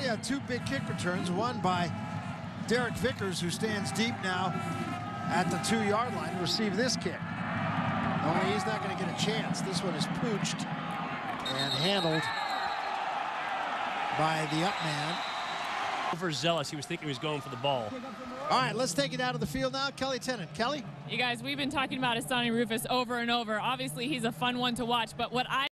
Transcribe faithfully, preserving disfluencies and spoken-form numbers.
had two big kick returns, one by Derek Vickers, who stands deep now at the two-yard line to receive this kick. No, he's not going to get a chance. This one is pooched and handled by the up man. Overzealous. He was thinking he was going for the ball. All right, let's take it out of the field now. Kelly Tennant. Kelly? You guys, we've been talking about Asani Rufus over and over. Obviously, he's a fun one to watch, but what I